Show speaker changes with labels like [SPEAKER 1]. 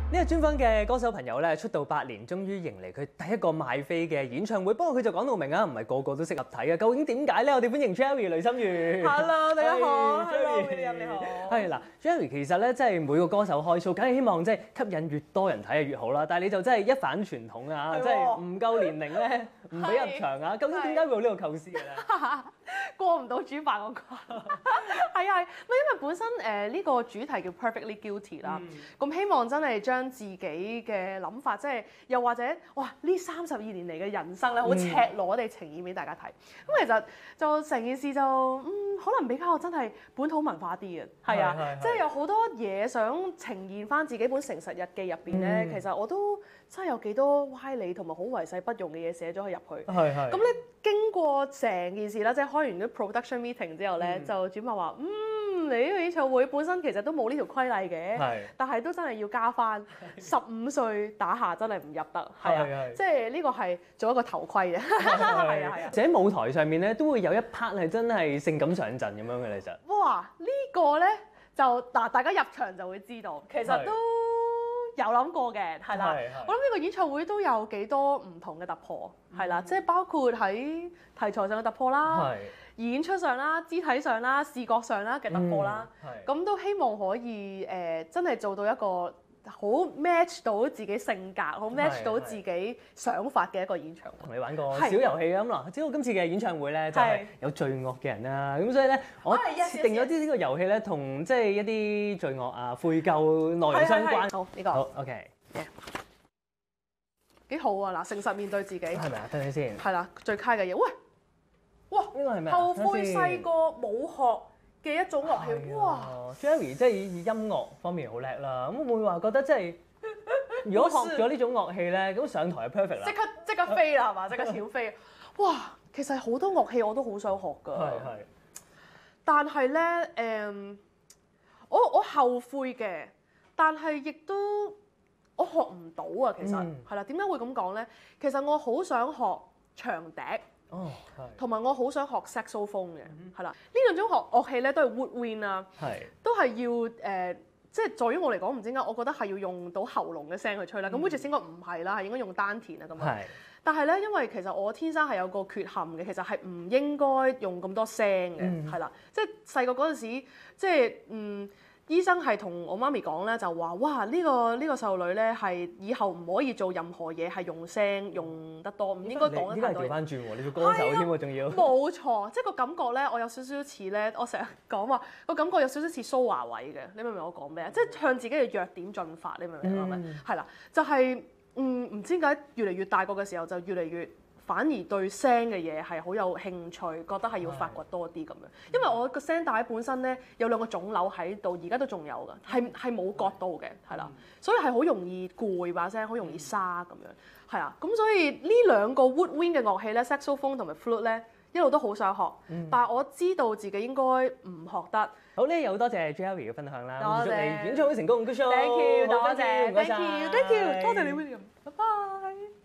[SPEAKER 1] 呢個專訪嘅歌手朋友咧，出道8年，終於迎嚟佢第一個賣飛嘅演唱會。不過佢就講到明啊，唔係個個都適合睇嘅。究竟點解咧？我哋歡迎 Jerry 雷心如。
[SPEAKER 2] Hello， 大家好。
[SPEAKER 1] Hello，
[SPEAKER 2] William 你好。
[SPEAKER 1] 係嗱 ，Jerry 其實咧，即係每個歌手開 show，梗係希望即係吸引越多人睇係越好啦。但係你就真係一反傳統啊，即係唔夠年齡咧，唔俾入場啊。究竟點解會有呢個構思嘅咧？
[SPEAKER 2] 過唔到主辦嗰個。係啊，因為本身呢個主題叫 Perfectly Guilty 啦，咁希望真係將自己嘅諗法，即係又或者哇呢32年嚟嘅人生咧，好赤裸地呈現俾大家睇。咁其實就成件事就可能比較真係本土文化啲嘅，係啊，即係有好多嘢想呈現翻自己本誠實日記入邊咧，其實我都真係有幾多歪理同埋好為世不容嘅嘢寫咗去入去。咁咧經過成件事啦，即係開完啲 production meeting 之後咧，就主辦話你呢個演唱會本身其實都冇呢條規例嘅，但係都真係要加翻15歲打下真係唔入得，係啊，即係呢個係做一個頭盔嘅，係啊。
[SPEAKER 1] 喺舞台上面咧，都會有一 part 係真係性感上陣咁樣嘅，其實。
[SPEAKER 2] 哇！呢個咧就嗱，大家入場就會知道，其實都有諗過嘅，係啦。我諗呢個演唱會都有幾多唔同嘅突破，係啦，即係包括喺題材上嘅突破啦。演出上啦、肢體上啦、視覺上啦嘅突破啦，咁都希望可以真係做到一個好 match 到自己性格、好 match 到自己想法嘅一個演唱會。
[SPEAKER 1] 同你玩個小遊戲咁啦，知道今次嘅演唱會咧就係有罪惡嘅人啦，咁所以咧我設定咗呢個遊戲咧同即係一啲罪惡啊、悔疚內容相關。
[SPEAKER 2] 好，呢個
[SPEAKER 1] 好 OK，
[SPEAKER 2] 幾好啊！嗱，誠實面對自己
[SPEAKER 1] 係咪啊？等陣先。
[SPEAKER 2] 係啦，最卡嘅嘢，喂！哇！
[SPEAKER 1] 呢個係咩？
[SPEAKER 2] 後悔細個冇學嘅一種樂器，哇
[SPEAKER 1] ！Jerry 即係以音樂方面好叻啦，咁會唔會話覺得即係如果學咗呢種樂器咧，咁上台係 perfect 啦？
[SPEAKER 2] 即刻飛啦，係嘛？即刻曉飛！哇！其實好多樂器我都好想學㗎，但係咧我後悔嘅，但係亦都我學唔到啊！其實係啦，點解會咁講咧？其實我好想學長笛。同埋我好想學 saxophone 嘅，係啦，呢兩種樂器咧都係 woodwind 啦，都係要即係在於我嚟講唔知點解，我覺得係要用到喉嚨嘅聲去吹啦。咁 which 應該唔係啦，係應該用丹田啊咁樣。但係咧，因為其實我天生係有個缺陷嘅，其實係唔應該用咁多聲嘅，係啦。即係細個嗰陣時，即係醫生係同我媽咪講咧，就話：哇，呢個細路女咧係以後唔可以做任何嘢係用聲用得多，唔應該講得太多。
[SPEAKER 1] 調翻轉喎，你做歌手添喎，仲要。
[SPEAKER 2] 冇錯，即係個感覺咧，我有少少似咧，我成日講話個感覺有少少似蘇華偉嘅，你明唔明我講咩啊？即係向自己嘅弱點進發，你明唔明係咪？係啦，就係唔知點解越嚟越大個嘅時候就越嚟越。反而對聲嘅嘢係好有興趣，覺得係要發掘多啲咁樣。因為我個聲帶本身咧有2個腫瘤喺度，而家都仲有㗎，係冇割到嘅，係啦，所以係好容易攰把聲，好容易沙咁樣，係啊。咁所以呢2個 woodwind 嘅樂器咧 ，saxophone 同埋 flute 咧，一路都好想學，但係我知道自己應該唔學得。
[SPEAKER 1] 好咧，又多謝 Jerry 嘅分享啦，
[SPEAKER 2] 多謝
[SPEAKER 1] 祝你演唱會成功，Good show！
[SPEAKER 2] Thank you，多謝，
[SPEAKER 1] 唔該晒，
[SPEAKER 2] Thank you，多謝你 William，拜拜。